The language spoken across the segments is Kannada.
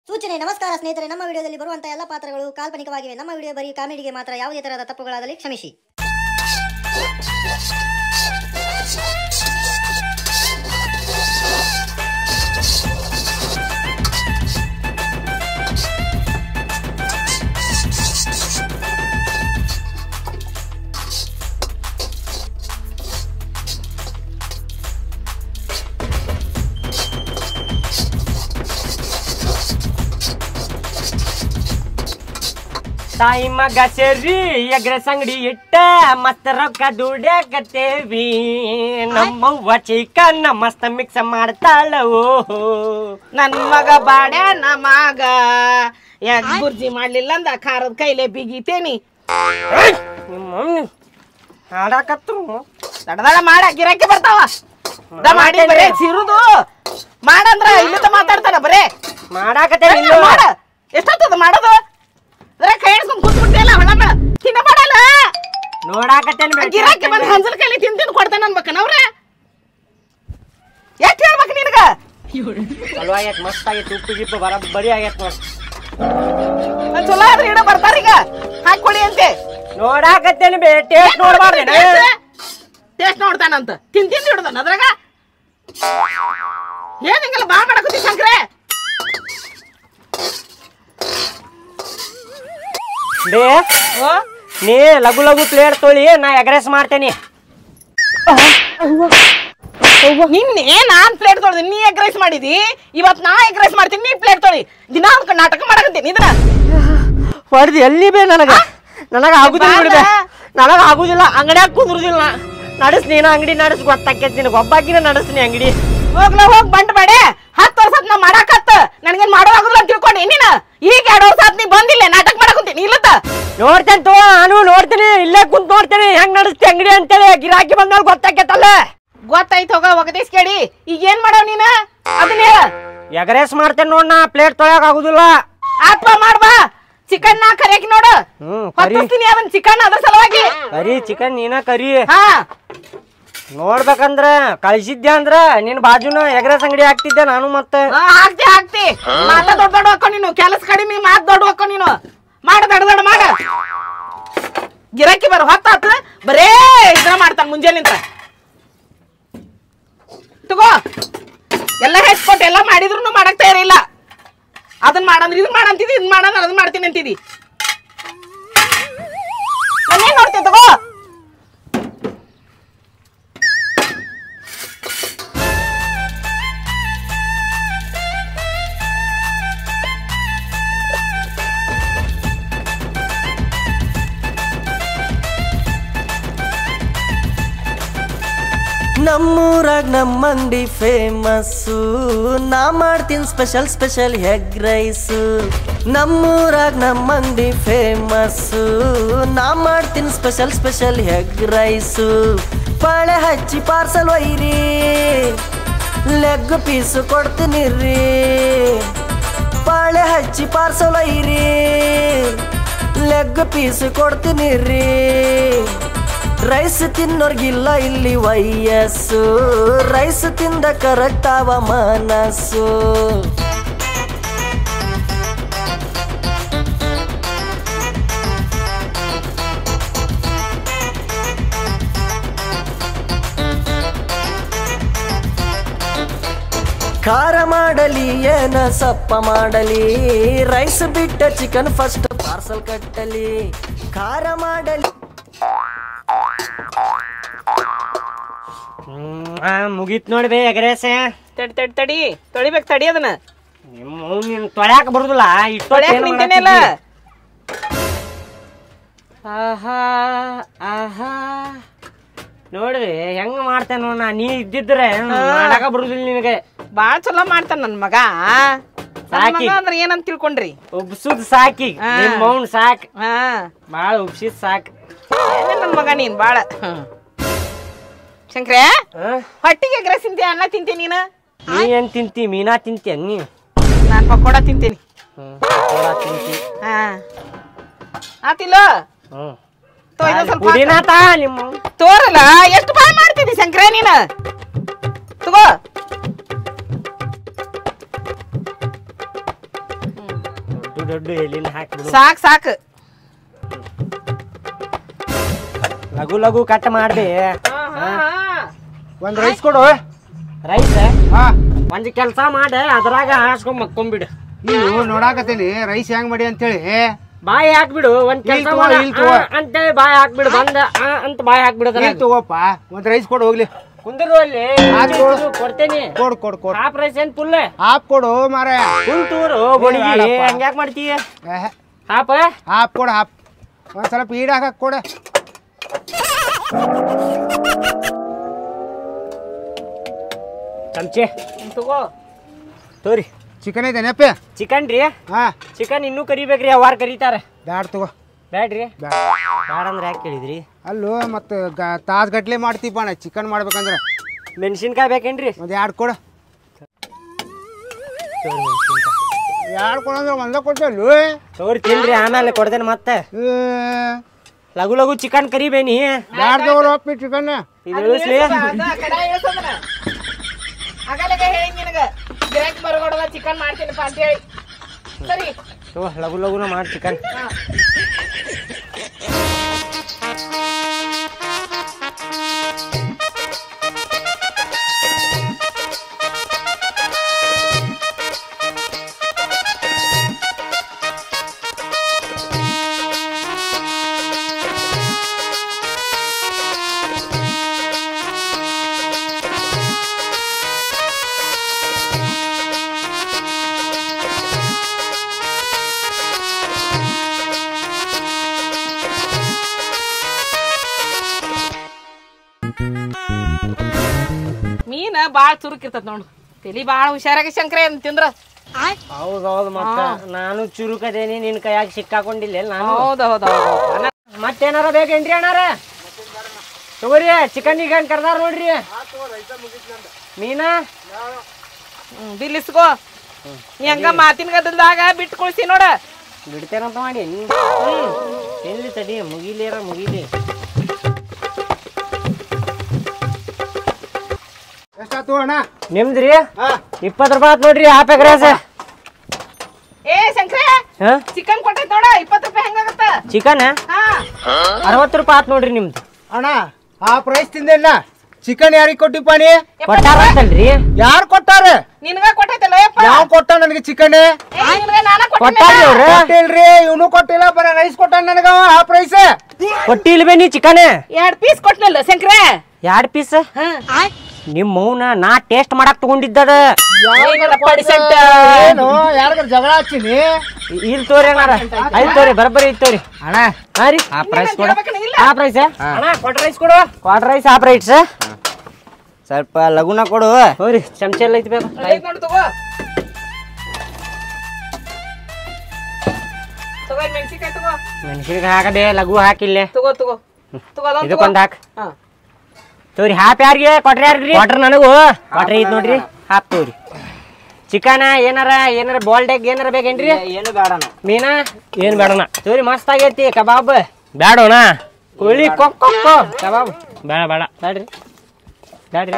ಸೂಚನೆ ನಮಸ್ಕಾರ ಸ್ನೇಹಿತರೆ, ನಮ್ಮ ವಿಡಿಯೋದಲ್ಲಿ ಬರುವಂತಹ ಎಲ್ಲ ಪಾತ್ರಗಳು ಕಾಲ್ಪನಿಕವಾಗಿವೆ. ನಮ್ಮ ವಿಡಿಯೋ ಬರೀ ಕಾಮಿಡಿಗೆ ಮಾತ್ರ. ಯಾವುದೇ ತರಹದ ತಪ್ಪುಗಳಾದಲ್ಲಿ ಕ್ಷಮಿಸಿ. ತಾಯಿ ಮಗ ಸೇರಿ ಎಗ್ರೆಸ್ ಅಂಗಡಿ ಇಟ್ಟ ಮಸ್ತ್ ರೊಕ್ಕ ದುಡ್ಯಾಕತ್ತೇವಿ. ನಮ್ಮವ್ವ ಚಿಕನ್ ಮಸ್ತ್ ಮಿಕ್ಸ್ ಮಾಡ್ತಾಳ. ನನ್ ಮಗ ಬಾಡ್ಯ ನಮಗ ಬುರ್ಜಿ ಮಾಡ್ಲಿಲ್ಲ ಅಂದ ಖಾರದ ಕೈಲೆ ಬಿಗಿತೇನಿ. ಹಾಡಾಕತ್ರು ದಡದಡ ಮಾಡ ಗಿರಾಕಿ ಬರ್ತಾವ. ಮಾಡಿ ಬರೇ ಸಿರುದು ಮಾಡಂದ್ರ ಇಲ್ಲದ ಮಾತಾಡ್ತಾರ. ಬರೇ ಮಾಡಾಕತ್ತೇವಿ. ಮಾಡ ಎಷ್ಟೊತ್ತದ ಮಾಡೋದು? ಕೈ ಹಿಡ್ಸ್ಕೊಂಡ್ ಕೂತ್ಬಿಡ್ತಿಯಲ್ಲ ಹೊಳ ತಿನ್ನ ಮಾಡಲ್ಲ. ನೋಡಾಕತ್ತೇನಿ. ಗಿರಾಕಿ ಬಂದ್ ಹಂಜಲ್ ಕೈಲಿ ತಿಂದು ಕೊಡ್ತಾನ ಅನ್ಬೇಕನವ್ರ. ಎಷ್ಟು ಹೇಳ್ಬೇಕು ನಿನಗ? ಚಲೋ ಆಗೈತ್, ಮಸ್ತ್ ಆಗೈತಿ. ಉಪ್ಪು ಗಿಪ್ಪು ಬರೀ ಆಗೈತ್ ನೋಡ್. ಚಲೋ ಆದ್ರೆ ಇಡ ಬರ್ತಾರೀಗ ಹಾಕೊಡಿ ಅಂತೆ. ನೋಡಾಕತ್ತೇನಿ ಬೇ, ಟೇಸ್ಟ್ ನೋಡ್ಬಾರ್ದೇನ? ಟೇಸ್ಟ್ ನೋಡ್ತಾನಂತ ತಿಂದು ಹಿಡ್ದಾನ ಅದ್ರಾಗ. ಏನ್ ಹಿಂಗೆಲ್ಲ ಬಾ ಮಾಡಕತ್ತಿ ಶಂಕ್ರೆ? ಬೇ ನೀ ಲಘು ಲಘು ಪ್ಲೇಟ್ ತೊಳಿ, ನಾ ಎಗ್ರೆಸ್ ಮಾಡ್ತೇನಿ. ನಿನ್ನೆ ನಾನ್ ಪ್ಲೇಟ್ ತೊಳ್ದಿ, ನೀ ಎಗ್ ರೈಸ್ ಮಾಡಿದಿ. ಇವತ್ ನಾ ಎಗ್ ರೈಸ್ ಮಾಡ್ತೀನಿ, ನೀ ಪ್ಲೇಟ್ ತೊಳಿ. ದಿನ ನಾಟಕ ಮಾಡಕತ್ತೀನಿ ಇದನ್ನ. ಹೊಡ್ದು ಎಲ್ಲಿ ಬೇ ನನಗ ಆಗುದಿಲ್ಲ ಬಿಡ್ಬೇ. ನನಗ ಆಗುದಿಲ್ಲ. ಅಂಗಡಿಯಾಗ ಕುಂದ್ರುದಿಲ್ಲ. ನಡಸ್ ನೀನ ಅಂಗಡಿ ನಡಸ್, ಗೊತ್ತಾಕೇತಿ ನಿನಗ. ಒಬ್ಬಾಕಿನ ನಡಸ್ತೀನಿ ಅಂಗಡಿ. ಹೋಗ್ಲ ಹೋಗ್ ಬಂಡ್ ಬೇಡ. 10 ವರ್ಷ ನಾ ಮಾಡಾಕತ್ತ ನನಗೇನ್ ಮಾಡೋದಾಗುದಿಲ್ಲ ಅಂತ ತಿಳ್ಕೊಂಡಿ ನೀನ. ಈಗ 2 ವರ್ಷ ನೀ ಬಂದಿಲ್ಲ ನಾಟಕ ಮಾಡಕಂತೀನಿ. ಇಲ್ಲತ್ತ ನೋಡ್ತೇನೆ ತೋ, ನಾನು ನೋಡ್ತೀನಿ. ಇಲ್ಲೇ ಕುಂತ್ ನೋಡ್ತೇನೆ ಹೆಂಗ್ ನಡಸ್ತಿ ಅಂಗಡಿ ಅಂತೇಳಿ. ಗಿರಾಕಿ ಬಂದಾಗ ಗೊತ್ತಾಕೇತಲ್ಲ. ಗೊತ್ತಾಯ್ತು, ಹೋಗ ಒಗದೇಸ್ ಕೇಳಿ. ಈಗ ಏನ್ ಮಾಡವ್ ನೀನ ಅದನ್ನ ಹೇಳ. ಎಗ್ರೆಸ್ ಮಾಡ್ತೇನೆ ನೋಡ್. ನಾ ಪ್ಲೇಟ್ ತೊಳ್ಯಾಕ ಆಗುದಿಲ್ಲ. ಆತ್ಮ ಮಾಡ್ಬಾ. ಚಿಕನ್ ನಾ ಕರಿಯಾಕಿ ನೋಡು. ಹೊತ್ತಿಸ್ತೀನಿ ಅದನ್ನ ಚಿಕನ್ ಅದ್ರ ಸಲುವಾಗಿ. ಕರಿ ಚಿಕನ್ ನೀನ ಕರಿ. ಹಾ ನೋಡ್ಬೇಕಂದ್ರ ಕಳಿಸಿದ್ದೆ ಅಂದ್ರ ನಿನ್ ಬಾಜುನ ಎಗ್ರೆಸ್ ಅಂಗಡಿ ಹಾಕ್ತಿದ್ದೆ ನಾನು. ಮತ್ತೆ ಹಾಕ್ತಿ ಮಾತ ದೊಡ್ಡ ದೊಡ್ಡ ಹಾಕೋ ನೀನು. ಕೆಲಸ ಕಡಿಮೆ ಮಾತ್ ದೊಡ್ಡ ಹಾಕೋ ನೀನು. ಮಾಡ ದೊಡ್ಡ ದೊಡ್ಡ ಮಾಡ. ಗಿರಾಕಿ ಬರ ಹೊತ್ತಾತ ಬರೇ ಇದನ್ನ ಮಾಡ್ತಾನ ಮುಂಜಾನಿಂದ. ತಗೋ ಎಲ್ಲ ಹೆಚ್ಚಿಕೊಟ್ಟು ಎಲ್ಲ ಮಾಡಿದ್ರು ಮಾಡಕ್ ತಯಾರಿಲ್ಲ. ಅದನ್ನ ಮಾಡಂದ್ರೆ ಇದನ್ನ ಮಾಡಂತಿದಿ, ಇದನ್ನ ಮಾಡಂದ್ರೆ ಅದನ್ನ ಮಾಡ್ತೀನಿ ಅಂತಿದಿ. ನಾನೇನ್ ನೋಡ್ತೀನಿ ತಗೋ. ನಮ್ಮೂರಾಗ ನಮ್ಮ ಅಂಗಡಿ ಫೇಮಸ್ಸು. ನಾ ಮಾಡ್ತೀನಿ ಸ್ಪೆಷಲ್ ಸ್ಪೆಷಲ್ ಎಗ್ ರೈಸು. ನಮ್ಮೂರಾಗ ನಮ್ಮ ಅಂಗಡಿ ಫೇಮಸ್ಸು. ನಾ ಮಾಡ್ತೀನಿ ಸ್ಪೆಷಲ್ ಸ್ಪೆಷಲ್ ಎಗ್ ರೈಸು. ಬಾಳೆ ಹಚ್ಚಿ ಪಾರ್ಸಲ್ ಒಯ್ರಿ, ಲೆಗ್ ಪೀಸು ಕೊಡ್ತೀನಿ ರೀ. ಬಾಳೆ ಹಚ್ಚಿ ಪಾರ್ಸಲ್ ಒಯ್ರಿ, ಲೆಗ್ ಪೀಸು ಕೊಡ್ತೀನಿ ರೀ. ರೈಸ್ ತಿನ್ನೋರ್ಗಿಲ್ಲ ಇಲ್ಲಿ ವಯಸ್ಸು. ರೈಸ್ ತಿಂದ ಕರೆಕ್ಟ್ ಆವ ಮನಸ್ಸು. ಖಾರ ಮಾಡಲಿ ಏನ ಸಪ್ಪ ಮಾಡಲಿ, ರೈಸ್ ಬಿಟ್ಟ ಚಿಕನ್ ಫಸ್ಟ್ ಪಾರ್ಸಲ್ ಕಟ್ಟಲಿ. ಖಾರ ಮಾಡಲಿ ಮುಗೀತ್ ನೋಡ್ಬೇ ಎಗ್ರೆಸ್. ತಡಿ ತಡಿ ತಡಿ ತೊಳಿಬೇಕು. ತಡಿ ಅದನ್ನ. ನೀನ್ ತೊಳ್ಯಾಕ ಬರುದಿಲ್ಲ. ನಿಂತೇನೆಲ್ಲ. ಆಹಾ ಆಹಾ ನೋಡ್ರಿ ಹೆಂಗ್ ಮಾಡ್ತೇನೆ ನೋಡ. ನೀ ಇದ್ದಿದ್ರೆ ಮಾಡಾಕ ಬರುದಿಲ್ಲ ನಿನಗೆ. ಬಾಳ ಚಲೋ ಮಾಡ್ತಾನ ನನ್ ಮಗ. ಸಾಕಿ ಅಂದ್ರೆ ಏನಂತ ತಿಳ್ಕೊಂಡ್ರಿ? ಉಬ್ಸುದ್ ಸಾಕಿ. ಮೌನ್ ಸಾಕ್. ಬಾಳ ಉಬ್ಸಿದ್ ಸಾಕ್ ನನ್ ಮಗ ನೀನ್ ಬಾಳ. ಶಂಕ್ರೆ ಹೊಟ್ಟಿಗೆ ಎಗ್ರೆಸ್ ತಿಂತಿ, ಅನ್ನ ತಿಂತಿ ನೀನು? ನೀ ಏನ್ ತಿಂತಿ? ಮೀನಾ ತಿಂತಿ? ನೀ ನಾನ್ ಪಕೋಡ ತಿಂತೀನಿ. ತಿಂತಿ. ಆತಿಲ್ಲ ತೋರಲ್ಲ. ಎಷ್ಟು ಬಾಯ್ ಮಾಡ್ತಿದ್ದಿ ಶಂಕ್ರೆ ನೀನ? ತಗೋ ದೊಡ್ಡ ಎಲ್ಲಿನ ಹಾಕ್ಬಿಡು. ಸಾಕ್ ಸಾಕ್ ಲಘು ಲಘು ಕಟ್ ಮಾಡ್ದೆ. ಒಂದ್ ರೈಸ್ ಕೊಡು. ರೈಸ್ ಹಾ ಒಂದ್ ಕೆಲ್ಸ ಮಾಡೆ ಅದ್ರಾಗ ಹಾಸ್ಕೊಂಡ್ ಮಕ್ಕೊಂಬಿಡು. ನೀವು ನೋಡಾಕತ್ತೀನಿ ರೈಸ್ ಹೆಂಗ್ ಮಾಡಿ ಅಂತೇಳಿ. ಬಾಯಿ ಹಾಕ್ಬಿಡು. ಒಂದ್ ಕೆಲ್ಸ ಅಂತೇಳಿ ಬಾಯಿ ಹಾಕ್ಬಿಡು. ಬಂದ ಅಂತ ಬಾಯಿ ಹಾಕ್ಬಿಡು. ತಗೋಪ್ಪ ಒಂದ್ ರೈಸ್ ಕೊಡು ಹೋಗ್ಲಿ. ಕುಂದ್ರು ಅಲ್ಲಿ ಕೊಡ್ತೇನಿ. ಕೊಡು ಕೊಡು ಕೊಡು. ಹಾಫ್ ರೈಸ್ ಏನ್ ಫುಲ್ ಹಾಪ್ ಕೊಡು ಮಾರ. ಕುಂತೂರು ಹಂಗ್ಯಾಕ್ ಮಾಡ್ತೀಯ? ಹಾಪ ಹಾಪ್ ಕೊಡು ಹಾಪ್. ಒಂದ್ ಸ್ವಲ್ಪ ಈಡ್ ಹಾಕಕ್ ಕೊಡ. ಚಮಚೆ ತಗೋ ತೋರಿ. ಚಿಕನ್ ಐತೆನಪ್ಪ? ಚಿಕನ್ ರೀ. ಹಾ ಚಿಕನ್ ಇನ್ನೂ ಕರಿಬೇಕ್ರಿ. ಅವಾರ ಕರೀತಾರ. ಬ್ಯಾಡ್ ತಗೋ. ಬ್ಯಾಡ್ರಿ. ಬ್ಯಾಡ ಬ್ಯಾಡ ಅಂದ್ರೆ ಯಾಕೆ ಕೇಳಿದ್ರಿ? ಅಲ್ಲೂ ಮತ್ತೆ ತಾಸ್ ಗಟ್ಲೆ ಮಾಡ್ತೀಪ ನಾ ಚಿಕನ್ ಮಾಡ್ಬೇಕಂದ್ರ. ಮೆಣಸಿನ್ಕಾಯಿ ಬೇಕೇನ್ರಿ? ಒಂದ್ 2 ಕೊಡು. 2 ಕೊಡಂದ್ರೆ ಒಂದ ಕೊಡ್ತೇಳು. ತೋರಿ ತಿನ್ರಿ ಆಮೇಲೆ ಕೊಡ್ತೇನೆ ಮತ್ತೆ. ಲಘು ಲಘು ಚಿಕನ್ ಕರಿಬೇನಿ. ಬ್ಯಾಡ್ ತಗೋರಪ್ಪ ಚಿಕನ್. ಇದು ಇಳಿಸ್ಲಿ. ಚಿಕನ್ ಮಾಡ್ತೀನಪ್ಪ ಅಂತ ಹೇಳಿ. ಸರಿ ಲಘು ಲಘುನ ಮಾಡಿ ಚಿಕನ್. ಮೀನ ಬಾಳ ಚುರುಕಿರ್ತದ ನೋಡು. ತಲಿ ಬಾಳ ಹುಷಾರಾಗಿ ಶಂಕರ ತಿಂದ್ರ. ಹೌದೌದು. ಮತ್ತ ನಾನು ಚುರುಕದೇನಿ. ನಿನ್ ಕೈಯಾಗ ಸಿಕ್ಕಾಕೊಂಡಿಲ್ಲ ನಾನು. ಹೌದೌದ. ಮತ್ತೇನಾರ ಬೇಕೇನ್ರಿ ಅಣ್ಣಾರ? ತಗೋರಿ ಚಿಕನ್ ಈಗ ಕರ್ದಾರ ನೋಡ್ರಿ. ಮೀನಾ ಬಿಲ್ ಇಸ್ಕೋ. ನೀ ಹಂಗ ಮಾತಿನ ಗದಲ್ದಾಗ ಬಿಟ್ಟು ಕುಳ್ಸಿ ನೋಡ. ಬಿಡ್ತೇನಂತ ಮಾಡಿ ಎಲ್ಲಿ ತಡಿ ಮುಗಿಲೇರ ಮುಗಿಲಿ. ಎಷ್ಟಾತು ಅಣ್ಣ? ನಿಮ್ದ್ರಿ 20 ರೂಪಾಯಿ ಆತ್ ನೋಡ್ರಿ. Half egg rice. ಏ ಶಂಕರ ಚಿಕನ್ ಕೊಟ್ಟೈತ್ ನೋಡ. 20 ರೂಪಾಯಿ ಹೆಂಗಾಗತ್ತ? ಚಿಕನ್ 60 ರೂಪಾಯಿ ಆತ್ ನೋಡ್ರಿ ನಿಮ್ದು. ಅಣ್ಣ ಹಾಫ್ ರೈಸ್ ತಿಂದೇನ. ಚಿಕನ್ ಯಾರಿಗೆ ಕೊಟ್ಟಿಪ್ಪ ನೀ? ಕೊಟ್ಟಾರ ಅಂತಲ್ರಿ. ಯಾರು ಕೊಟ್ಟಾರ? ನಿನ್ಗ ಕೊಟ್ಟೈತಲ್ಲ ಯಪ್ಪ. ಯಾವ ಕೊಟ್ಟ ನನಗೆ ಚಿಕನ್? ಕೊಟ್ಟಾರ್ರಿ ಅವ್ರ. ಕೊಟ್ಟಿಲ್ರಿ. ಇವನು ಕೊಟ್ಟಿಲ್ಲ. ಬರೀ ರೈಸ್ ಕೊಟ್ಟ ನನಗ ಹಾಫ್ ರೈಸ್. ಕೊಟ್ಟಿಲ್ವೇ ನೀ ಚಿಕನ್? 2 ಪೀಸ್ ಕೊಟ್ನಲ್ಲ ಶಂಕರ. 2 ಪೀಸ್ ನಿಮ್ ಮೌನ ನಾ ಟೇಸ್ಟ್ ಮಾಡಕ್ ತಗೊಂಡಿದ್ದದ. ಏನು ಯಾರಿಗಾರ ಜಗಳ ಹಚ್ಚಿನಿ? ಇಲ್ಲಿ ತೋರಿ ಅಣ್ಣಾರ. ಅಲ್ಲಿ ತೋರಿ ಬರಬರಿ ಇಲ್ಲಿ ತೋರಿ ಅಣ್ಣ. ಹಾ ರೀ. ಹಾಫ್ ರೈಸ್ ಕೊಡು. ಹಾಫ್ ರೈಸ್ ಅಣ್ಣ. ಕ್ವಾರ್ಟರ್ ರೈಸ್ ಕೊಡು. Quarter rice half rice. ಸ್ವಲ್ಪ ಲಗುನ ಕೊಡು. ಹೋರಿ ಚಮಚ ಎಲ್ಲ ಐತಿ ಬೇಕು. ನೋಡು ತಗೋ. ತಗೋ ಮೆಣಸಿನಕಾಯಿ ತಗೋ. ಮೆಣಸಿನಕಾಯಿ ಹಾಕದೆ ಲಘು ಹಾಕಿಲ್ಲೇ. ತಗೋ ತಗೋ ತಗೋ. ಇದಕ್ಕೊಂದು ಹಾಕ್. ತೋರಿ ಹಾಫ್ ಯಾರಿಗೆ ಕ್ವಾರ್ಟರ್ ಯಾರ್ರಿ? ಕ್ವಾರ್ಟರ್ ನನಗೂ. ಕ್ವಾರ್ಟರ್ ಐತಿ ನೋಡ್ರಿ. ಹಾಫ್ ತೋರಿ. ಚಿಕನ್ ಏನಾರ ಬಾಲ್ಡ್ ಎಗ್ ಏನಾರ ಬೇಕೇನ್ರಿ? ಏನು ಬೇಡಣ. ಮೀನಾ ಏನ್ ಬೇಡಣ. ತೋರಿ ಮಸ್ತ್ ಆಗೈತಿ. ಕಬಾಬ್ ಬೇಡೋಣ. ಕೋಳಿ ಕೊಕ್ಕೊ ಕಬಾಬ್ ಬೇಡ ಬೇಡ ಬೇಡ್ರಿ ಬೇಡ್ರಿ.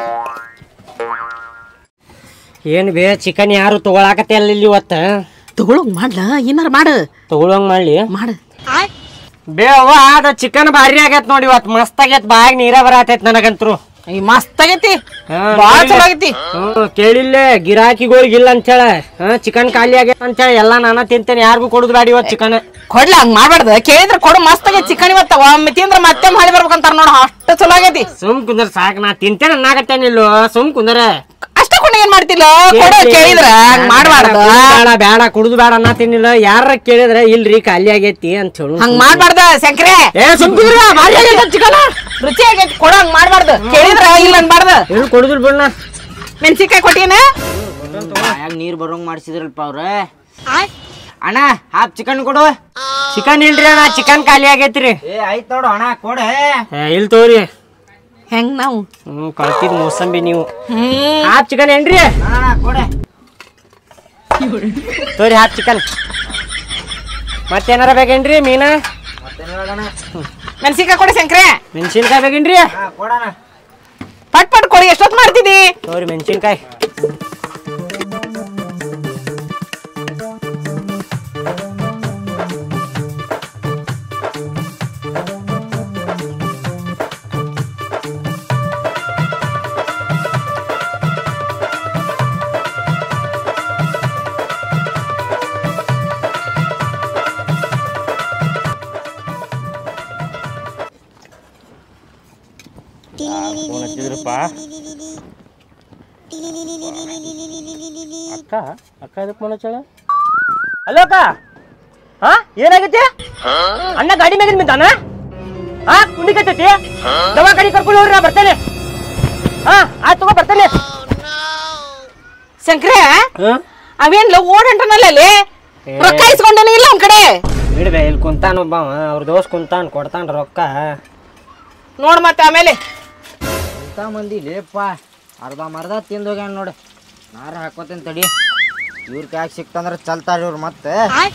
ಏನ್ ಬೇ ಚಿಕನ್ ಯಾರು ತಗೊಳಕತ್ತೆ ಅಲ್ಲ ಇಲ್ಲಿ ಇವತ್ತ? ತಗೊಳಂಗ್ ಮಾಡ್ಲ ಏನಾರ ಮಾಡು. ತಗೊಳಂಗ್ ಮಾಡ್ಲಿ ಮಾಡು. ಬೇವ ಅದ ಚಿಕನ್ ಭಾರಿ ಆಗೈತ್ ನೋಡಿ ಇವತ್. ಮಸ್ತ್ ಆಗೈತ್. ಬಾಯಾಗ ನೀರ ಬರತೈತ್ ನನಗಂತ್ರು. ಮಸ್ತ್ ಆಗೈತಿ. ಬಾಳ ಚಲೋ ಆಗೈತಿ. ಕೇಳಿಲ್ಲೇ ಗಿರಾಕಿಗಳಿಗೆ ಇಲ್ಲ ಅಂತ ಹೇಳ. ಚಿಕನ್ ಖಾಲಿ ಆಗೈತ್ ಅಂತ ಹೇಳಿ ಎಲ್ಲಾ ನಾನ ತಿಂತೇನೆ. ಯಾರಿಗೂ ಕೊಡುದು ಬೇಡ ಇವತ್ ಚಿಕನ್. ಕೊಡ್ಲ ಹಂಗ್ ಮಾಡ್ಬಾರ್ದ. ಕೇಳಿದ್ರ ಕೊಡು. ಮಸ್ತ್ ಆಗೈತಿ ಚಿಕನ್ ಇವತ್ತ. ಒಮ್ಮೆ ತಿಂದ್ರ ಮತ್ತೆ ಮಾಡಿ ಬರ್ಬೇಕಂತಾರ ನೋಡ. ಅಷ್ಟ ಚಲೋ ಆಗೈತಿ. ಸುಮ್ ಕುಂದ್ರ ಸಾಕ್. ನಾ ತಿಂತೇನೆ ಅನ್ನಾಗತ್ತೇನಿಲ್ಲೋ. ಸುಮ್ ಕುಂದ್ರ ಅಷ್ಟ ಕೊಂಡ ಏನ್ ಮಾಡ್ತಿಲ್ಲ. ಕೇಳಿದ್ರ ಹಂಗ್ ಮಾಡ್ಬಾರ್ದ. ಬೇಡ ಬೇಡ ಕುಡುದು ಬೇಡ ಅನ್ನ ತಿನ್ನಿಲ್ಲ. ಯಾರ ಕೇಳಿದ್ರ ಇಲ್ರಿ ಖಾಲಿ ಆಗೈತಿ ಅಂತ ಹೇಳು. ಹಂಗ್ ಮಾಡ್ಬಾರ್ದ ಶಂಕರೆ. ಸುಮ್ ಕುಂದ್ರ ಭಾರಿ ಆಗೈತಿ ಚಿಕನ್. ರುಚಿ ಆಗೈತಿ. ಕೊಡ ಹಂಗ್ ಮಾಡ್ಬಾರ್ದು. ಕೇಳಿದ್ರ ಇಲ್ಲ ಅನ್ಬಾರ್ದ. ಏನು ಕೊಡುದಿಲ್ ಬಿಡ್ನ. ಮೆಣಸಿನ್ಕಾಯಿ ಕೊಟ್ಟಿನ? ನೀರ್ ಬರೋಂಗ್ ಮಾಡ್ಸಿದ್ರಲ್ಪ ಅವ್ರ. ಅಣ್ಣ ಹಾಫ್ ಚಿಕನ್ ಕೊಡು. ಚಿಕನ್ ಇಲ್ರಿ ಅಣ್ಣ. ಚಿಕನ್ ಖಾಲಿ ಆಗೈತ್ರಿ. ಆಯ್ತು ನೋಡು ಅಣ್ಣ ಕೊಡ. ಇಲ್ ತೋರಿ. ಹೆಂಗ್ ನಾವು ಕಳ್ತಿದ್ ಮೋಸಂಬಿ ನೀವು. ಹಾಫ್ ಚಿಕನ್ ಏನ್ರಿ? ಕೊಡ. ತೋರಿ ಹಾಫ್ ಚಿಕನ್. ಮತ್ತೇನಾರ ಬೇಕೇನ್ರಿ? ಮೀನಾ ಮೆಣಸಿನ್ಕಾಯಿ ಕೊಡಿ ಶಂಕರೆ. ಮೆಣಸಿನ್ಕಾಯಿ ಬೇಕೇನ್ರಿ? ಕೊಡಣ. ಪಟ್ ಪಟ್ ಕೊಡಿ. ಎಷ್ಟೊತ್ತು ಮಾಡ್ತಿದ್ದಿ? ತೋರಿ ಮೆಣಸಿನ್ಕಾಯಿ. ಇದ್ರಪ್ಪ ಅಕ್ಕ ಅಕ್ಕ ಇದಕ್ಕೆ ಮನೋಚಳ ಹಲೋ ಅಕ್ಕ ಹಾ ಏನಾಗೈತಿ ಅಣ್ಣ ಗಾಡಿ ಮ್ಯಾಗಿನ ಬಿದ್ದಾನ ಹಾ ಕುಂಡಿ ಕತ್ತೈತಿ ದವಾ ಗಾಡಿ ಕರ್ಕೊಂಡು ಹೋಗ್ರಿ ನಾ ಬರ್ತೇನೆ ಹಾ ಆಯ್ತು ತಗೋ ಬರ್ತೇನೆ ಶಂಕ್ರೆ ಅವೇನ್ಲ ಓಡಂಟನಲ್ಲ ಅಲ್ಲಿ ರೊಕ್ಕ ಇಸ್ಕೊಂಡೇನೆ ಇಲ್ಲ ಒಂದ್ ಕಡೆ ಬಿಡ್ಬೆ ಇಲ್ಲಿ ಕುಂತಾನ ಒಬ್ಬ ಅವ್ರ ದೋಸ್ತ್ ಕುಂತಾನ ಕೊಡ್ತಾನ ರೊಕ್ಕ ನೋಡ್ ಮತ್ತೆ ಆಮೇಲೆ ಇಂಥ ಮಂದಿ ಲೇಪ ಅರ್ಧ ಮರ್ಧ ತಿಂದೋಗ್ಯಾನ ನೋಡಿ ನಾರ ಹಾಕೋತೇನೆ ತಡಿ ಇವ್ರ ಕ್ಯಾಕ್ ಸಿಕ್ತಂದ್ರೆ ಚಲ್ತಾರ ಇವ್ರು ಮತ್ತೆ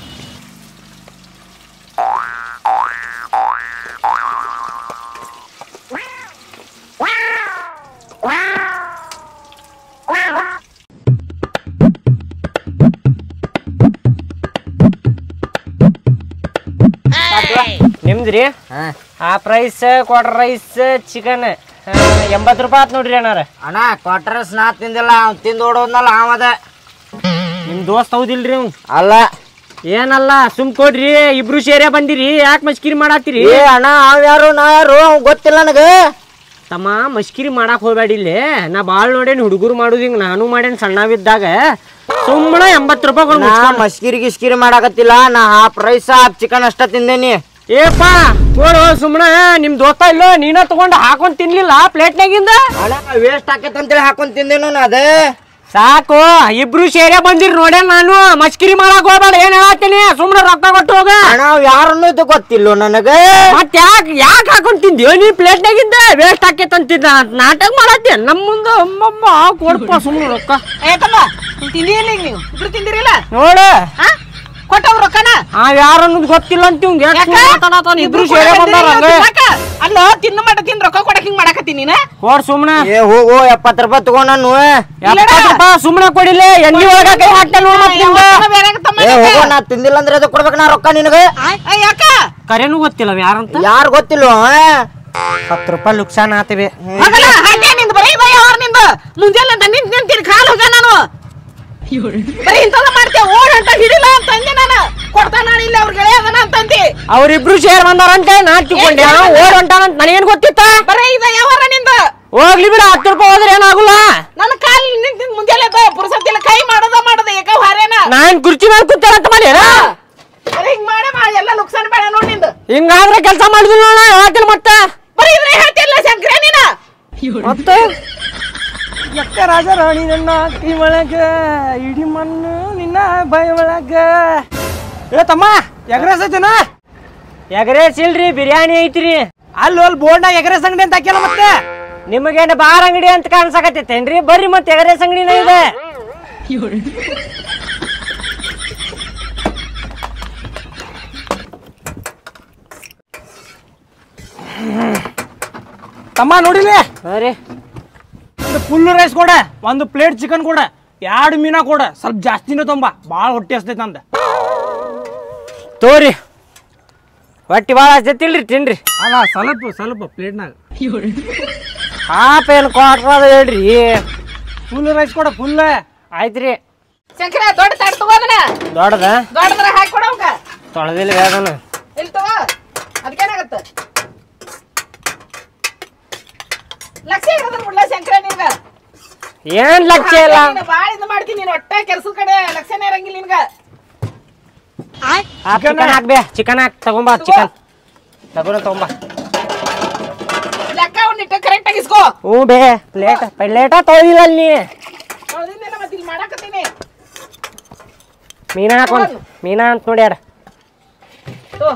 ನಿಮ್ದ್ರಿ half rice quarter rice chicken 80 ರೂಪಾಯಿ ಆತ್ ನೋಡ್ರಿ ಅಣ್ಣಾರ ಅಣ್ಣ ಕ್ವಾರ್ಟರ್ಸ್ ನಾ ತಿಂದಿಲ್ಲ ಅವ್ನು ತಿಂದು ಓಡೋದ್ನಲ್ಲ ಅವದ ನಿಮ್ ದೋಸ್ತ್ ಹೌದಿಲ್ರಿ ಅವ್ನು ಅಲ್ಲ ಏನಲ್ಲ ಸುಮ್ ಕೊಡ್ರಿ ಇಬ್ರು ಸೇರೇ ಬಂದಿರಿ ಯಾಕೆ ಮಸ್ಕಿರಿ ಮಾಡಾತಿರಿ ಏ ಅಣ್ಣ ಅವ್ ಯಾರು ನಾ ಯಾರು ಅವ್ನ್ ಗೊತ್ತಿಲ್ಲ ನನಗೆ ತಮ್ಮ ಮಸ್ಕಿರಿ ಮಾಡಾಕ್ ಹೋಗ್ಬೇಡಿ ಇಲ್ಲಿ ನಾ ಬಾಳ್ ನೋಡೇನಿ ಹುಡುಗರು ಮಾಡುದು ಹಿಂಗ ನಾನು ಮಾಡೇನಿ ಸಣ್ಣವಿದ್ದಾಗ ಸುಮ್ಮನೆ 80 ರೂಪಾಯಿ ನಾ ಮಸ್ಕಿರಿ ಗಿಸ್ಕಿರಿ ಮಾಡಾಕತ್ತಿಲ್ಲ ನಾ ಹಾಫ್ ರೈಸ್ ಹಾಫ್ ಚಿಕನ್ ಅಷ್ಟ ತಿಂದೇನಿ ಏಪಾ ನೋಡು ಸುಮ್ಮನೆ ನಿಮ್ ದೋಸ್ತ ಇಲ್ಲ ನೀನ ತಗೊಂಡು ಹಾಕೊಂಡ್ ತಿನ್ಲಿಲ್ಲ ಪ್ಲೇಟ್ನಾಗಿಂದ ಅಣ್ಣ ವೇಸ್ಟ್ ಆಕೈತೆ ಅಂತೇಳಿ ಹಾಕೊಂಡ್ ತಿಂದೇನು ನಾ ಅದೇ ಸಾಕು ಇಬ್ರು ಸೇರೇ ಬಂದಿರಿ ನೋಡೇ ನಾನು ಮಸ್ಕಿರಿ ಮಾಡಾಕ್ ಹೋಗ್ಬೇಡ ಏನ್ ಹೇಳತ್ತೀನಿ ಸುಮ್ನೆ ರೊಕ್ಕ ಕೊಟ್ಟು ಹೋಗ ಅಣ್ಣ ಅವ್ ಯಾರನ್ನು ಇದು ಗೊತ್ತಿಲ್ಲ ನನಗೆ ಮತ್ ಯಾಕೆ ಹಾಕೊಂಡ್ ತಿಂದ್ಯೋ ನೀ ಪ್ಲೇಟ್ನಾಗಿದ್ದ ವೇಸ್ಟ್ ಆಕೇತ್ ಅಂತಿದ್ದ ನಾಟಕ ಮಾಡತ್ತಿ ನಮ್ ಮುಂದೆ ಅಮ್ಮಮ್ಮ ಕೊಡ್ಪ ಸುಮ್ನೆ ರೊಕ್ಕ ಏಕಮ್ಮ ತಿಂದಿಲ್ಲ ಈಗ ನೀವು ಇಬ್ರು ತಿಂದಿರಿಲ್ಲ ನೋಡು ಕೊಟ್ಟವ್ ರೊಕ್ಕನ ಯಾರು ಅನ್ನೋದು ಗೊತ್ತಿಲ್ಲ ಅಂತ ಇಬ್ರು ಸೇರೇ ಬಂದಾರ ಅಲ್ಲ ತಿನ್ನು ಮಟ ತಿಂದ್ ರೊಕ್ಕ ಕೊಡಕ್ ಹಿಂಗ್ ಮಾಡಾಕತ್ತೀನಿ ನೀನ ಹೋರ್ ಸುಮ್ನೆ ಏ ಹೋಗು 70 ರೂಪಾಯಿ ತಗೊಂಡ್ ನಾನು 70 ರೂಪಾಯಿ ಸುಮ್ನೆ ಕೊಡಿಲ್ಲ ಎಣ್ಣೆ ಒಳಗ ಕೈ ಹಾಕ್ತೇನೆ ನೋಡ್ ಮತ್ತ್ ನಿಂದ. ಏ ಹೋಗು ನಾ ತಿಂದಿಲ್ಲ ಅಂದ್ರೆ ಅದು ಕೊಡ್ಬೇಕು ನಾ ರೊಕ್ಕ ನಿನಗೆ ಯಾಕ ಕರೆನೂ ಗೊತ್ತಿಲ್ಲ ಯಾರಂತ ಯಾರು ಗೊತ್ತಿಲ್ಲ 10 ರೂಪಾಯಿ ಲುಕ್ಸಾನ್ ಆತಿವೆ ಹೋಗಲ್ಲ ಹಾಗೆ ನಿಂದ ಬರೀ ಬೈ ಅವ್ರ ನಿಂದ ಮುಂಜಾನೆ ಅಂತ ನಿಂತೀನಿ ಕಾಲ್ ಹೋಗ ನಾನು ಬರೀ ಇಂಥದ ಮಾಡ್ತೇವೆ ಓಡಂಟ ಹಿಡಿಲ್ಲ ಅಂತ ಅಂದೆ ನಾನು ಕೊಡ್ತಾನ ಇಲ್ಲ ಅವ್ರ ಗೆಳೆಯ ಅದನ ಅಂತಂದಿ ಅವ್ರಿಬ್ರು ಶೇರ್ ಬಂದಾರಂತೆ ನಾ ತಿಳ್ಕೊಂಡೆ ಓಡ್ ಹೊಂಟಾನಂತ ನನಗೇನ್ ಗೊತ್ತಿತ್ತ ಬರೀ ಇದ ಯಾವಾರ ನಿಂದ ಹೋಗ್ಲಿ ಬಿಡ 10 ರೂಪಾಯಿ ಹೋದ್ರೆ ಏನಾಗುಲ್ಲ ನನ್ನ ಕಾಲ್ ನಿಂತ ಮುಂಜಾನೆ ಪುರುಸತ್ತಿಲ್ಲ ಕೈ ಮಾಡೋದ ಏಕ ಹಾರೇನ ನಾನ್ ಕುರ್ಚಿ ಮೇಲೆ ಕೂತಾರಂತ ಮಾಡಿ ಬರೀ ಹಿಂಗ್ ಮಾಡಿ ಎಲ್ಲ ನುಕ್ಸಾನ್ ಬೇಡ ನೋಡ್ ನಿಂದ ಹಿಂಗಾದ್ರೆ ಕೆಲಸ ಮಾಡಿದ್ವಿ ನೋಡ ಹೇಳ್ತಿಲ್ಲ ಮತ್ತೆ ಬರೀ ಇದ್ರೆ ಹೇಳ್ತಿಲ್ಲ ಶಂಕರ ನೀನ ಮತ್ತೆ ಎಕ್ಕ ರಾಜ ರಾಣಿ ನನ್ನ ಕೈ ಒಳಗ ಇಡಿ ಮಣ್ಣು ನಿನ್ನ ಬಾಯಿ ಒಳಗ ಏ ತಮ್ಮ ಎಗ್ರೆಸ್ ಐತಿನ ಎಗ್ರೇಸ್ ಇಲ್ರಿ ಬಿರಿಯಾನಿ ಐತ್ರಿ ಅಲ್ಲಿ ಬೋರ್ಡ್ನಾಗ ಎಗ್ರೆಸ್ ಅಂಗಡಿ ಅಂತ ಹಾಕ್ಯಲ್ಲ ಮತ್ತೆ ನಿಮಗೇನ ಬಾರ್ ಅಂಗಡಿ ಅಂತ ಕಾಣಿಸಕತ್ತೇನ್ರಿ ಬರ್ರಿ ಮತ್ತೆ ಎಗ್ರೇಸ್ ಅಂಗಡಿನ ಇದೆ ತಮ್ಮ ನೋಡಿಲಿ ಬರ್ರಿ ಒಂದು ಫುಲ್ ರೈಸ್ ಕೊಡ ಒಂದು ಪ್ಲೇಟ್ ಚಿಕನ್ ಕೊಡ 2 ಮೀನಾ ಕೊಡ ಸ್ವಲ್ಪ ಜಾಸ್ತಿನೇ ತೊಂಬ ಭಾಳ ಹೊಟ್ಟೆ ಹಸ್ತೈತೆ ಅಂದ ತೋರಿ ಹೊಟ್ಟಿ ಭಾಳ ಹಚ್ಚತಿಲ್ರಿ ತಿನ್ರಿ ಅಲ್ಲ ಸ್ವಲ್ಪ ಪ್ಲೇಟ್ನಾಗ ಹಾಪ ಏನು ಕ್ವಾರ್ಟರ್ ಅದ ಹೇಳ್ರಿ ಫುಲ್ ರೈಸ್ ಕೊಡ ಫುಲ್ ಆಯ್ತ್ರಿ ಶಂಕರ ದೊಡ್ಡ ತಡ್ ತಗೋದನ ದೊಡ್ಡದ ದೊಡ್ಡದ್ರ ಹಾಕಿ ಕೊಡವಕ ತೊಳೆದಿಲ್ಲ ಬೇಗನ ಇಲ್ಲಿ ತಗೋ ಅದಕ್ಕೇನಾಗತ್ತ ಲಕ್ಷ ಇರೋದ್ರ ಬಿಡ್ಲ ಶಂಕರ ನಿನ್ಗ ಏನ್ ಲಕ್ಷ್ಯ ಇಲ್ಲ ಬಾಳ ಇದು ಮಾಡ್ತೀನಿ ನೀನ್ ಒಟ್ಟ ಕೆಲ್ಸದ ಕಡೆ ಲಕ್ಷನೇ ಇರಂಗಿಲ್ಲ ನಿನ್ಗ ಚಿಕನ್ ಹಾಕ್ಬೇ ಚಿಕನ್ ಹಾಕ್ ತಗೊಂಬ ಚಿಕನ್ ತಗೊಂಬ ಲೆಕ್ಕ ಒಂದಿಟ್ಟ ಕರೆಕ್ಟ್ ಆಗಿಸ್ಕೋ ಹ್ಞೂ ಬೇ ಪ್ಲೇಟ ತೊಳೆದಿಲ್ಲ ಅಲ್ಲಿ ತೊಳ್ದಿದ್ನೆಲ್ಲ ಮತ್ತೆ ಇಲ್ಲಿ ಮಾಡಾಕತ್ತೀನಿ ಮೀನಾ ಹಾಕೊಂಡ್ ಮೀನಾ ಅಂತ ನೋಡಿ ಯಾರ ತೋ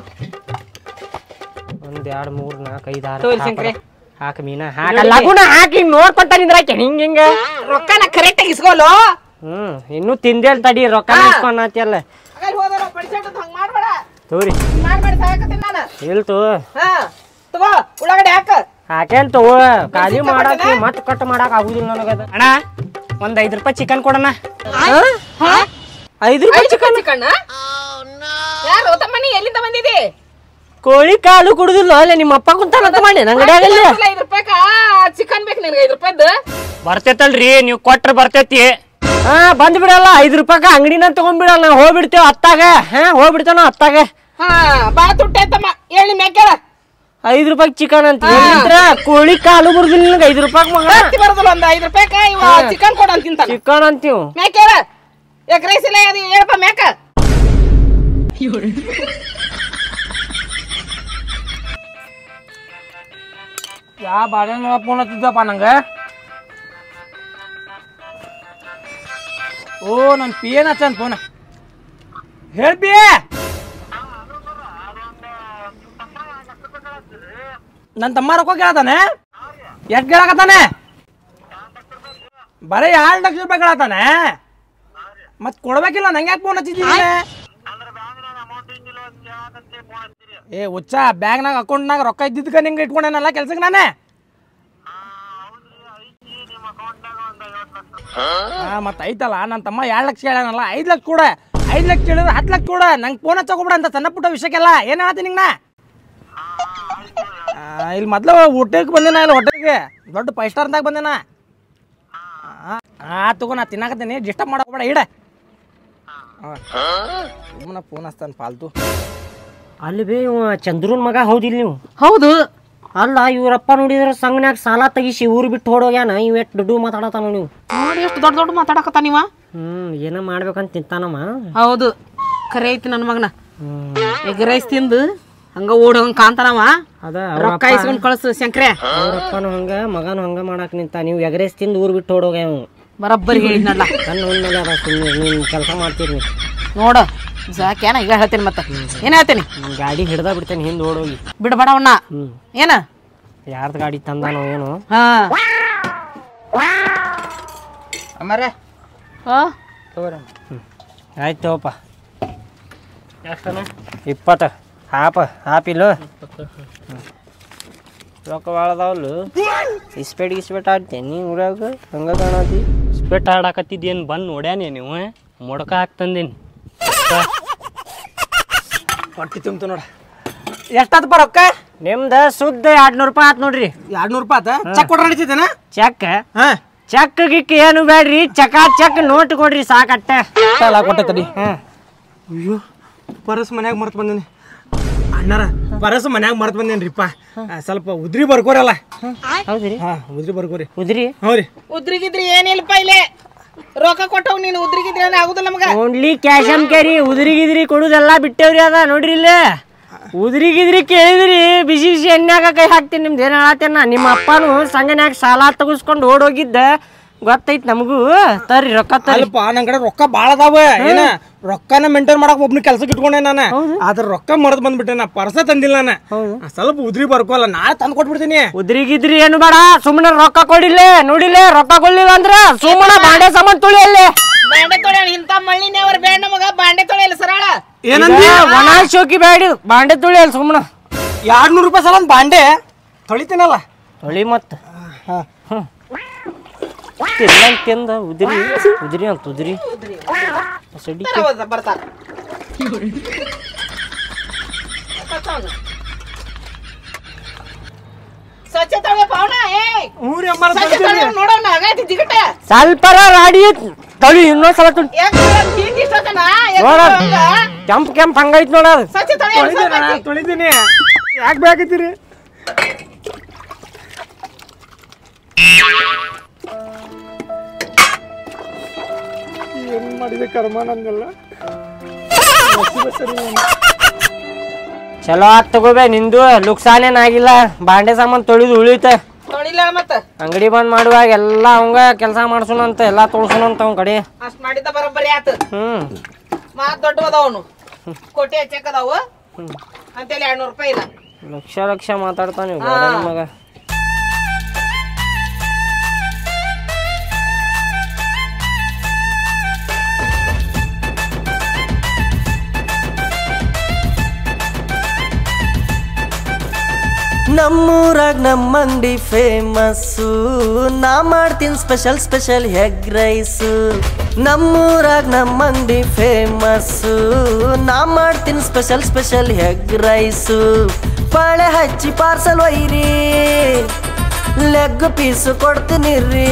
1 2 3 4 5 ತೋ 6 ಇಲ್ಲಿ ಶಂಕರೆ ಹಾಕ ಮೀನಾ ಹಾಕ ಲಗುನ ಹಾಕಿ ಹಿಂಗ್ ನೋಡ್ಕೊಂತ ನಿಂದ್ರಾಕೆ ಹಿಂಗ ರೊಕ್ಕನ ಕರೆಕ್ಟ್ ಆಗಿಸ್ಕೋಲು ಇನ್ನೂ ತಿಂದೇಲ್ ತಡಿ ರೊಕ್ಕ ನಿಸ್ಕೊಂಡಲ್ಲ ಹಾಗಾದ್ರೆ ಹೋದಲ್ಲ ಪಡಿಸೆಟ್ ಹಂಗ್ ಮಾಡ್ಬೇಡ ತೋರಿ ಮಾಡಿ ಸಾಕತ್ತೀನಿ ನಾನು ಇಲ್ತು ಹಾ ತಗೋ ಉಳ್ಳಾಗಡ್ಡೆ ಹಾಕ ಹಾಕೇನ್ ತಗೋ ಖಾಲಿ ಮಾಡಾಕ ಮತ್ ಕಟ್ ಮಾಡಾಕ ಆಗುದಿಲ್ಲ ನನಗದ ಅಣ್ಣ ಒಂದ್ 5 ರೂಪಾಯಿ ಚಿಕನ್ ಕೊಡಣ 5 ರೂಪಾಯಿ ಚಿಕನ್ ಚಿಕನ್ ಯಾರು ತಮ್ಮನಿ ಎಲ್ಲಿಂದ ಬಂದಿದಿ ಕೋಳಿ ಕಾಲು ಕುಡುದಿಲ್ಲ ಅಲ್ಲೇ ನಿಮ್ಮ ಅಪ್ಪ ಕುಂತಾನಂತ ಮಾಡಿ ಅಂಗಡಿಯಾಗಲ್ಲಿ 5 ರೂಪಾಯಿಕ ಚಿಕನ್ ಬೇಕು ನಿನಗೆ 5 ರೂಪಾಯಿದ್ದು ಬರ್ತೈತಲ್ರಿ ನೀವು ಕೊಟ್ರ ಬರ್ತೈತಿ ಹಾ ಬಂದ್ ಬಿಡಲ್ಲ 5 ರೂಪಾಯಿಕ ಅಂಗಡಿನ ತಗೊಂಡ್ಬಿಡಲ್ಲ ನಾವು ಹೋಗ್ಬಿಡ್ತೇವ ಅತ್ತಾಗ ಹೋಗ್ಬಿಡ್ತೇವ ನಾವು ಅತ್ತಾಗ ಹಾ ಬಾಳ ತುಟ್ಟ ಆಯ್ತಮ್ಮ ಹೇಳಿ ಮ್ಯಾಕ್ಯಾರ 5 ರೂಪಾಯಿ ಚಿಕನ್ ಅಂತ ಕೋಳಿ ಕಾಲು ಬರುದಿಲ್ಲ ನಿನಗೆ 5 ರೂಪಾಯಿ ಮಗ ಬರೋದಿಲ್ಲ ಒಂದ್ 5 ರೂಪಾಯಿ ಚಿಕನ್ ಕೊಡ ಅಂತ ತಿಂತಾನ ಚಿಕನ್ ಅಂತೀವ್ ಮೇಕೆ ಎಗ್ ರೈಸ್ ಇಲ್ಲ ಅದು ಹೇಳಪ್ಪ ಮೇಕ ಯಾ ಬಾಳೆ ಫೋನ್ ಹತ್ತಿದ್ದಪ್ಪ ನಂಗೆ ಓ ನನ್ನ ಪಿ ಏನ್ ಹಚ್ಚನ್ ಫೋನ್ ಹೇಳ್ಪಿ ನನ್ನ ತಮ್ಮ ರೊಕ್ಕ ಕೇಳತಾನೆ ಎಷ್ಟು ಕೇಳಕತ್ತಾನೆ ಬರೀ 2 ಲಕ್ಷ ರೂಪಾಯಿ ಕೇಳತಾನೆ ಮತ್ ಕೊಡ್ಬೇಕಿಲ್ಲ ನಂಗೆ ಯಾಕೆ ಫೋನ್ ಹಚ್ಚಿದ್ದೀನಿ ಏ ಹುಚ್ಚ ಬ್ಯಾಂಕ್ನಾಗ ಅಕೌಂಟ್ನಾಗ ರೊಕ್ಕ ಇದ್ದಿದ್ಕ ನಿಂಗೆ ಇಟ್ಕೊಂಡೇನಲ್ಲ ಕೆಲ್ಸಕ್ಕೆ ನಾನೇ ಮತ್ತೆ ಐತಲ್ಲ ನನ್ನ ತಮ್ಮ 2 ಲಕ್ಷ ಕೇಳ್ಯಾನಲ್ಲ 5 ಲಕ್ಷ ಕೂಡ 5 ಲಕ್ಷ ಕೇಳಿದ್ರೆ 10 ಲಕ್ಷ ಕೂಡ ನಂಗೆ ಫೋನ್ ಹಚ್ಚೋಗ್ಬಿಡ ಅಂತ ಸಣ್ಣ ಪುಟ್ಟ ವಿಷಯಕ್ಕೆಲ್ಲ ಏನು ಹೇಳ್ತೀನಿ ನಿಂಗೆ ಇಲ್ಲಿ ಮೊದ್ಲು ಊಟಕ್ಕೆ ಬಂದಿನ ಇಲ್ಲಿ ಹೋಟೆಲ್ಗೆ ದೊಡ್ಡ 5 ಸ್ಟಾರ್ದಾಗ ಬಂದಿನ ತಗೋ ನಾ ತಿನ್ನಾಕತ್ತೀನಿ ಡಿಸ್ಟರ್ಬ್ ಮಾಡೋಗ್ಬೇಡ ಇಡ ಸುಮ್ಮನೆ ಫೋನ್ ಹಚ್ತಾನೆ ಫಾಲ್ತು ಅಲ್ಲಿ ಬೇ ಇವ ಚಂದ್ರನ್ ಮಗ ಹೌದಿಲ್ಲ ನೀವು ಹೌದು ಅಲ್ಲ ಇವ್ರಪ್ಪ ನೋಡಿದ್ರೆ ಸಂಘನ್ಯಾಗ ಸಾಲ ತೆಗಿಸಿ ಊರು ಬಿಟ್ಟು ಹೊಡೋಗ್ಯಾನ ಇವ್ ಎಷ್ಟು ದುಡ್ಡು ಮಾತಾಡತಾನ ನೀವು ನೋಡಿ ಎಷ್ಟು ದೊಡ್ಡ ದೊಡ್ಡ ಮಾತಾಡಕತ್ತ ನೀವ ಏನೋ ಮಾಡ್ಬೇಕಂತ ತಿಂತಾನಮ್ಮ ಹೌದು ಖರೆ ಐತಿ ನನ್ನ ಮಗನ ಎಗ್ ರೈಸ್ ತಿಂದು ಹಂಗ ಓಡೋಂಗ್ ಕಾಂತಾನವ ಅದ ರೊಕ್ಕ ಇಸ್ಕೊಂಡ್ ಕಳ್ಸು ಶಂಕ್ರೆ ಅವ್ರಪ್ಪನು ಹಂಗ ಮಗನು ಹಂಗ ಮಾಡಾಕ್ ನಿಂತ ನೀವು ಎಗ್ರೆಸ್ ತಿಂದು ಊರು ಬಿಟ್ಟು ಹೊಡೋಗ್ಯಾವ ಬರಬ್ಬರಿ ಹೇಳಿದ್ನಲ್ಲ ಕಣ್ಣು ಮೇಲೆ ಅದ ಸುಮ್ಮನೆ ನೀನು ಕೆಲಸ ಮಾಡ್ತೀರಿ ನೀವು ನೋಡು ಸಾಕೇನ ಈಗ ಹೇಳ್ತೇನೆ ಮತ್ತೆ ಏನ್ ಹೇಳ್ತೇನಿ ಗಾಡಿ ಹಿಡ್ದ ಬಿಡ್ತೇನೆ ಹಿಂದೆ ಓಡೋಗಿ ಬಿಡಬೇಡ ಅವನ್ನ ಏನ ಯಾರ್ದು ಗಾಡಿ ತಂದಾನೋ ಏನು ಹಾ ಅಮ್ಮರೇ ಆಯ್ತು ತಗೋಪ್ಪ ಎಷ್ಟನ 20 ಹಾಪಿಲ್ಲ ರೊಕ್ಕ ಭಾಳ ಅದಾವಲ್ಲು ಇಸ್ಪೇಟ್ ಆಡ್ತೇನೆ ಊರಾಗ ಹಂಗ ಕಾಣತಿ ಇಸ್ಪೇಟ್ ಆಡಾಕತ್ತಿದ್ದೇನು ಬಂದು ನೋಡ್ಯಾನೆ ನೀವು ಮೊಡಕ ಹಾಕ್ತಂದೇನಿ ಹೊಟ್ಟಿ ತುಂಬ್ತು ನೋಡ ಎಷ್ಟಾತಪ್ಪ ರೊಕ್ಕ ನಿಮ್ದ ಸುದ್ದ 200 ರೂಪಾಯಿ ಆತ್ ನೋಡ್ರಿ 200 ರೂಪಾಯಿ ಆತ ಚೆಕ್ ಕೊಟ್ರ ನಡೀತೇನ ಚೆಕ್ ಹಾ ಚೆಕ್ ಗಿಕ್ ಏನು ಬೇಡ್ರಿ ಚೆಕ್ ನೋಟ್ ಕೊಡ್ರಿ ಸಾಕಟ್ಟೆ ಕೊಟ್ಟೆ ತಡಿ ಅಯ್ಯೋ ಪರಸ್ ಮನ್ಯಾಗ ಮರ್ತು ಬಂದೇನಿ ಅಣ್ಣಾರ ಪರಸ್ ಮನ್ಯಾಗ ಮರ್ತು ಬಂದೇನ್ರಿಪ್ಪ ಸ್ವಲ್ಪ ಉದ್ರಿ ಬರ್ಕೋರಲ್ಲ ಹೌದ್ರಿ ಹಾ ಉದ್ರಿ ಬರ್ಕೋರಿ ಉದ್ರಿ ಹ್ಞೂ ರೀ ಉದ್ರಿಗಿದ್ರಿ ಏನಿಲ್ಲಪ್ಪ ಇಲ್ಲೇ ರೊಕ್ಕ ಕೊಟ್ಟವ್ ನೀನು ಉದ್ರಿಗಿದ್ರಿ ಆಗುದಿಲ್ಲ ನಮಗ ಓನ್ಲಿ ಕ್ಯಾಶ್ ಅಂಕೇರಿ ಉದ್ರಿಗಿದ್ರಿ ಕೊಡುದೆಲ್ಲ ಬಿಟ್ಟೇವ್ರಿ ಅದ ನೋಡ್ರಿ ಇಲ್ಲೇ ಉದ್ರಿಗಿದ್ರಿ ಕೇಳಿದ್ರಿ ಬಿಸಿ ಬಿಸಿ ಎಣ್ಣೆಗ ಕೈ ಹಾಕ್ತೀನಿ ನಿಮ್ದು ಏನ್ ಹೇಳತ್ತೇನ ನಿಮ್ಮ ಅಪ್ಪನು ಸಂಗನ್ಯಾಗ ಸಾಲ ತಗಸ್ಕೊಂಡು ಓಡೋಗಿದ್ದ ಗೊತ್ತೈತ್ ನಮಗೂ ತರ್ರಿ ರೊಕ್ಕ ತರ್ರಿ ಅಲ್ಪ ನನ್ ಕಡೆ ರೊಕ್ಕ ಬಾಳ ಅದಾವ ಏನ ರೊಕ್ಕನ ಮೇಂಟೈನ್ ಮಾಡಕ್ ಒಬ್ನ ಕೆಲ್ಸಕ್ಕೆ ಇಟ್ಕೊಂಡೆ ನಾನು ಆದ್ರ ರೊಕ್ಕ ಮರ್ದ್ ಬಂದ್ಬಿಟ್ಟೆ ನಾ ಪರ್ಸ ತಂದಿಲ್ಲ ನಾನು ಸ್ವಲ್ಪ ಉದ್ರಿ ಬರ್ಕೋಲ್ಲ ನಾಳೆ ತಂದ್ ಕೊಟ್ಬಿಡ್ತೀನಿ ಉದ್ರಿಗಿದ್ರಿ ಏನು ಬೇಡ ಸುಮ್ಮನೆ ರೊಕ್ಕ ಕೊಡಿಲ್ಲ ನೋಡಿಲ್ಲ ರೊಕ್ಕ ಕೊಡ್ಲಿಲ್ಲ ಅಂದ್ರ ಸುಮ್ಮನೆ ಬಾಂಡೆ ಸಾಮಾನ್ ತುಳಿ ಅಲ್ಲಿ ಬಾಂಡೆ ತೊಳೆ ಇಂತ ಮಳ್ಳಿನೇವ್ರ ಬೇಡ ನಮಗ ಬಾಂಡೆ ತೊಳೆಯಲ್ಲ ಸರಳ ಏನಂದಿ ಒಣ ಶೋಕಿ ಬೇಡಿ ಬಾಂಡೆ ತುಳಿ ಅಲ್ಲಿ ಸುಮ್ಮನೆ 200 ರೂಪಾಯಿ ಸಲ ಒಂದ್ ಬಾಂಡೆ ತೊಳಿತೀನಲ್ಲ ತೊಳಿ ಮತ್ತ ತಿಂದ ಉದ್ರಿ ಅಂತ ಉದ್ರಿ ಬರ್ತಾರ ಸ್ವಚ್ಛ ತೊಳೆ ಪಾವನ ನೋಡೋಣ ಆಗೈತಿ ಜಿಗಟ ಸ್ವಲ್ಪ ರಾಡಿ ತೊಳಿ ಇನ್ನೊಂದ್ಸಲ ತುಳಿ ಕೆಂಪ್ ಹಂಗೈತ್ ನೋಡ ಸ್ವಚ್ಛ ತೊಳೆ ತೊಳಿತೀನಿ ಯಾಕೆ ಬೇಕತ್ತೀರಿ ಏನ್ ಮಾಡಿದೆ ಕರ್ಮ ನಂದೆಲ್ಲ ಚಲೋ ಆತ್ ತಗೋಬೇ ನಿಂದು ಲುಕ್ಸಾನೇನಾಗಿಲ್ಲ ಬಾಂಡೆ ಸಾಮಾನ್ ತೊಳಿದು ಉಳಿತ ತೊಳಿಲ್ಲ ಮತ್ತ ಅಂಗಡಿ ಬಂದ್ ಮಾಡುವಾಗ ಎಲ್ಲಾ ಅವಂಗ ಕೆಲಸ ಮಾಡ್ಸೋಣಂತ ಎಲ್ಲಾ ತೊಳ್ಸೋಣಂತ ಅವ್ನ ಕಡೆ ಅಷ್ಟ್ ಮಾಡಿದ್ದ ಬರೋಬ್ಬರಿ ಆತ ಮಾತ್ ದೊಡ್ಡ ಅದಾವನು ಕೋಟಿ ಚೆಕ್ ಅದಾವ ಅಂತೇಳಿ 200 ರೂಪಾಯಿ ಇಲ್ಲ ಲಕ್ಷ ಮಾತಾಡ್ತಾನ ಮಗ ನಮ್ಮೂರಾಗ ನಮ್ಮ ಅಂಗಡಿ ಫೇಮಸ್ಸು ನಾ ಮಾಡ್ತೀನಿ ಸ್ಪೆಷಲ್ ಎಗ್ ರೈಸು ನಮ್ಮೂರಾಗ ನಮ್ಮ ಅಂಗಡಿ ಫೇಮಸ್ಸು ನಾ ಮಾಡ್ತೀನಿ ಸ್ಪೆಷಲ್ ಎಗ್ ರೈಸು ಬಾಳೆ ಹಚ್ಚಿ ಪಾರ್ಸಲ್ ಒಯ್ರಿ ಲೆಗ್ ಪೀಸು ಕೊಡ್ತೀನಿ ರೀ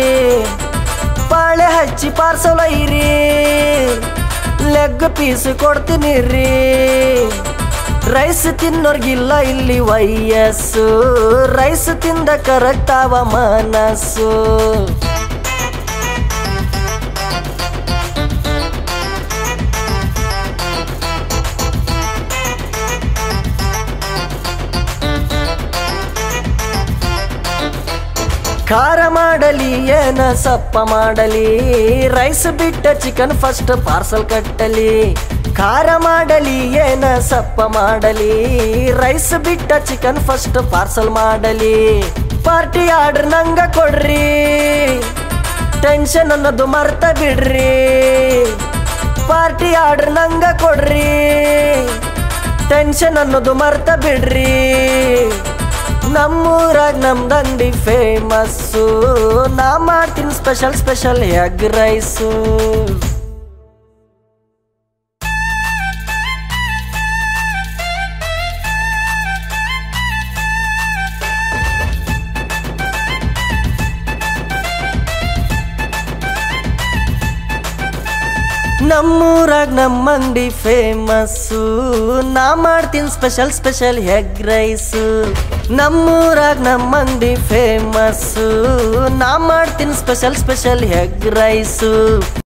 ಬಾಳೆ ಹಚ್ಚಿ ಪಾರ್ಸಲ್ ಒಯ್ರಿ ಲೆಗ್ ಪೀಸು ಕೊಡ್ತೀನಿ ರೀ ರೈಸ್ ತಿನ್ನೋರ್ಗಿಲ್ಲ ಇಲ್ಲಿ ವಯಸ್ಸು, ರೈಸ್ ತಿಂದ ಕರೆಕ್ಟ್ ಆವ ಮನಸ್ಸು. ಖಾರ ಮಾಡಲಿ ಏನ ಸಪ್ಪ ಮಾಡಲಿ, ರೈಸ್ ಬಿಟ್ಟ ಚಿಕನ್ ಫಸ್ಟ್ ಪಾರ್ಸಲ್ ಕಟ್ಟಲಿ. ಖಾರ ಮಾಡಲಿ ಏನ ಸಪ್ಪ ಮಾಡಲಿ, ರೈಸ್ ಬಿಟ್ಟ ಚಿಕನ್ ಫಸ್ಟ್ ಪಾರ್ಸಲ್ ಮಾಡಲಿ. ಪಾರ್ಟಿ ಆರ್ಡರ್ ನಂಗ ಕೊಡ್ರಿ, ಟೆನ್ಷನ್ ಅನ್ನೋದು ಮರ್ತ ಬಿಡ್ರಿ. ಪಾರ್ಟಿ ಆರ್ಡರ್ ನಂಗ ಕೊಡ್ರಿ, ಟೆನ್ಷನ್ ಅನ್ನೋದು ಮರ್ತ ಬಿಡ್ರಿ. ನಮ್ಮೂರಾಗ ನಮ್ದಂಗಡಿ ಫೇಮಸ್ಸು, ನಾ ಮಾಡ್ತೀನಿ ಸ್ಪೆಷಲ್ ಸ್ಪೆಷಲ್ ಎಗ್ ರೈಸು. ನಮ್ಮೂರಾಗ ನಮ್ಮ ಅಂಗಡಿ ಫೇಮಸ್ಸು, ನಾ ಮಾಡ್ತೀನಿ ಸ್ಪೆಷಲ್ ಸ್ಪೆಷಲ್ ಎಗ್ ರೈಸು. ನಮ್ಮೂರಾಗ ನಮ್ಮ ಅಂಗಡಿ ಫೇಮಸ್ಸು, ನಾ ಮಾಡ್ತೀನಿ ಸ್ಪೆಷಲ್ ಸ್ಪೆಷಲ್ ಎಗ್ ರೈಸು.